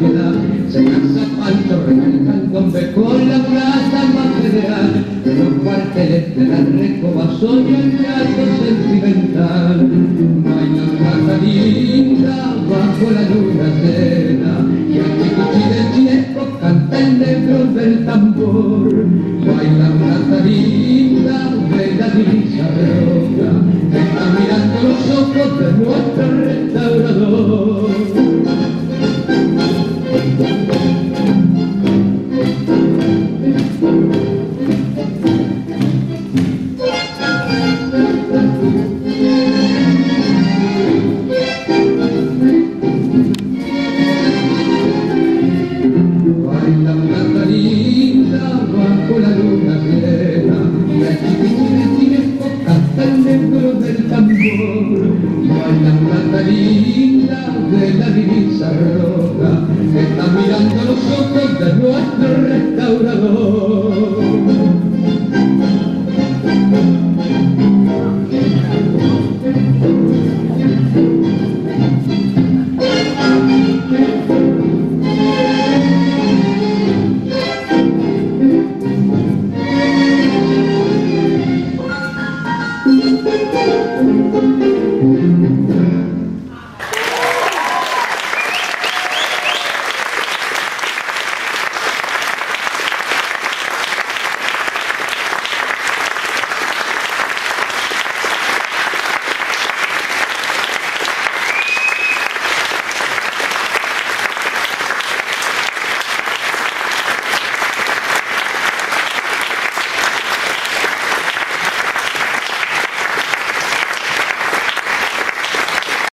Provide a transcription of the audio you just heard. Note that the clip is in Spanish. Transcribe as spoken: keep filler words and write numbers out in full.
piedad, se lanza panto remarcando hombre con la plaza más federal, de los cuarteles de la Recoba soy el teatro sentimental. Baila plata linda bajo la luna llena, y el chiquichi del tiempo canta el negro del tambor. Baila plata linda de la divisa roja, que está mirando los ojos de nuestro restaurador. Baila plata linda bajo la luna llena, y el chiquichi del tiempo canta el negro del tambor. Baila plata linda